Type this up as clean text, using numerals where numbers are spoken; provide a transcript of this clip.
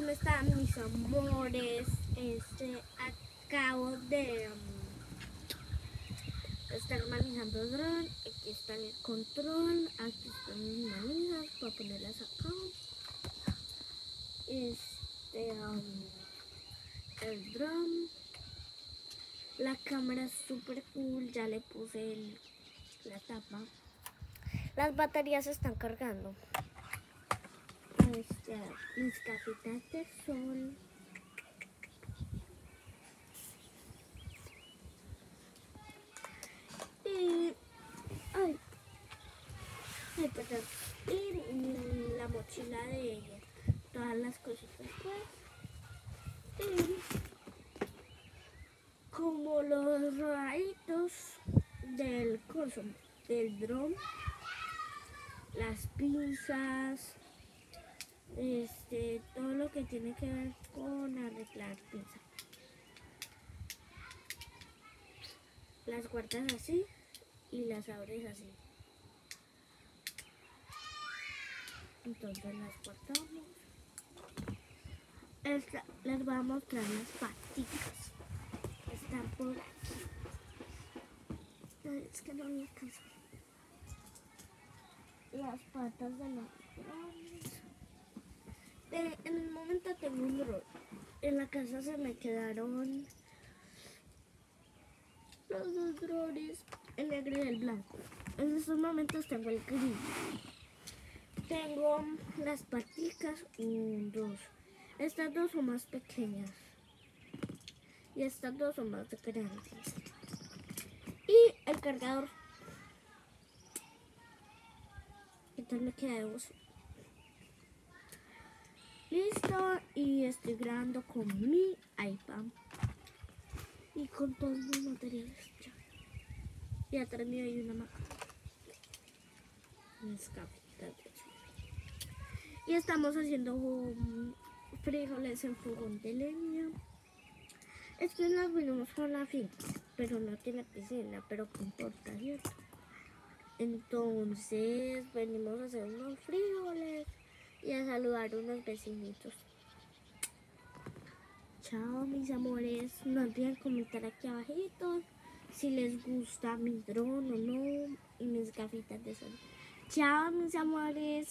¿Cómo están mis amores? Acabo de estar manejando el dron. Aquí está el control, aquí están mis manijas para ponerlas acá. El dron, la cámara es súper cool, ya le puse la tapa. Las baterías se están cargando. Mis capitas de sol. Perdón. Y la mochila de todas las cositas, pues. Y como los rodaditos del coso, del dron, las pinzas, todo lo que tiene que ver con arreglar pinzas. Las guardas así y las abres así. Entonces las guardamos. Les voy a mostrar las patitas. Están por aquí. Es que no me alcanza. Las patas de los drones. En el momento tengo un dron. En la casa se me quedaron los dos drones, el negro y el blanco. En estos momentos tengo el gris. Tengo las paticas, 1, 2. Estas dos son más pequeñas. Y estas dos son más grandes. Y el cargador. Entonces me queda de uso. Listo. Y estoy grabando con mi iPad. Y con todos los materiales ya. Y atrás mío hay una máquina. Y estamos haciendo frijoles en fogón de leña. Esto nos vinimos con la finca, pero no tiene piscina, pero ¿qué importa, cierto? Entonces venimos a hacer unos frijoles y a saludar a unos vecinitos. Chao mis amores, no olviden comentar aquí abajito si les gusta mi dron o no y mis gafitas de sol. Chao mis amores.